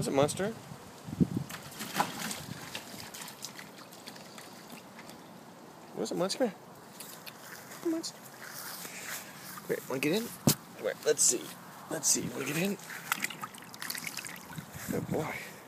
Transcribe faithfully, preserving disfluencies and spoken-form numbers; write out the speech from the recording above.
it, Munster? What is it, Munster? Come here. Come on, Munster. Come here. Want to get in? Come here. Let's see. Let's see. Want to get in? Good boy.